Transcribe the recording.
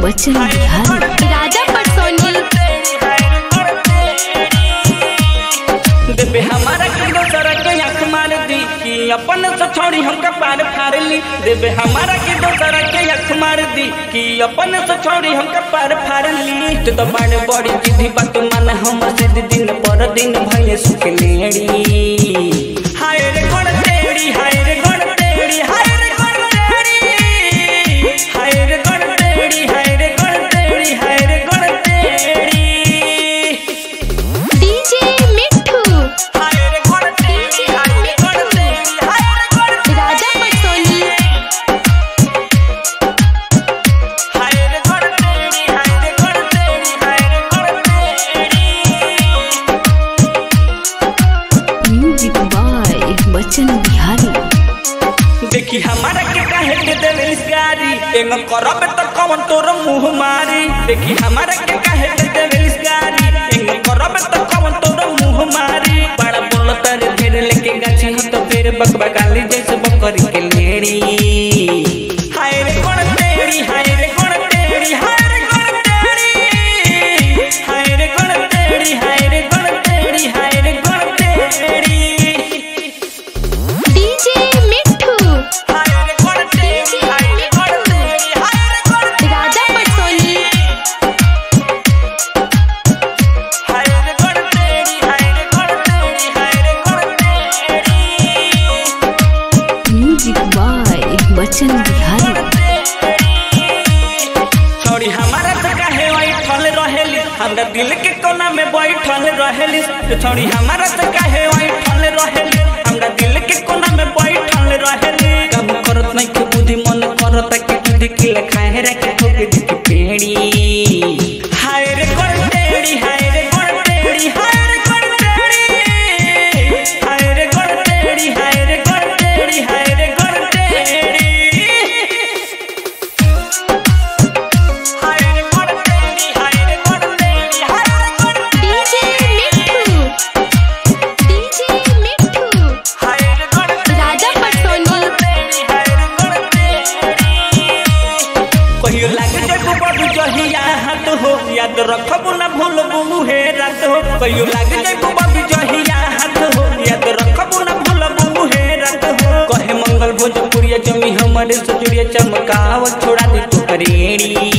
बच्चन बिहारी राजा पटसोनी देबे हमारा के दोसर के आँख मार दी कि अपन से छोड़ी हमका पार फाड़ ली। देबे हमारा के दोसर के आँख मार दी कि अपन से छोड़ी हमका पार फाड़ ली। तो बड़े बड़ी जिद्दी बात मान हम सिद्ध दिन पर दिन भइले सुख लेड़ी। हाय रे गण तेरी हाय रे गण तेरी हाय रे गण तेरी हाय रे गण तेरी हाय रे गण तेरी हाय रे गण तेरी। डीजे मिट्ठू हाय रे गण तेरी हाय रे गण तेरी हाय रे गण राजा पटसोनी हाय रे गण तेरी हाय रे गण तेरी हाय रे गण तेरी। Music by Bachchan Bihari. देखी हमारा के काहे के देवे इस गाड़ी एंग करब त कौन तोर मुंह मारी। देखी हमारा के काहे के देवे इस गाड़ी एंग करब त कौन तोर मुंह मारी। बड़ा बोलत रे ढेर लेके गाछी ह तो फिर बकबकाली जैसे बकरी के लेड़ी। हाय रे गण तेरी हाय रे गण तेरी हाय रे गण तेरी हाय रे गण तेरी हाय रे गण तेरी हाय रे गण तेरी। डीजे मिट्ठू हाय रे गण तेरी हाय रे गण तेरी हाय रे गण राजा पटसोनी हाय रे गण तेरी हाय रे गण तेरी हाय रे गण तेरी। Music by Bachchan Bihari. छोड़ी हमारा से काहे बैठल रहेली हमरा दिल के कोना में बैठल रहेली। छोड़ी हमारा से काहे बैठल रहेली हमरा दिल के कोना में बैठल रहेली। काम करत नहीं के बुद्धि मन करत के बुद्धि के खाए रे के ठोक दी के पेड़ी। हाय रे गण तेरी हाय रे गण तेरी हाय रे गण तेरी हाय रे गण तेरी हाय रे गण तेरी हाय रे गण तेरी। हाय रे गण तेरी हाय रे गण तेरी हाय रे गण डीजे मिट्ठू हाय रे गण राजा पटसोनी कहियो लाग जब बड़ू जहिया हाथ हो याद रखबू ना भूलबू हे रात हो। कहियो लाग जब बड़ू जहिया हाथ हो याद रखबू ना भूलबू हे रात हो। कहे मंगल भोजपुरिया जमी हमारे सचुरिया चमकाव छोड़ा दी तू करेड़ी।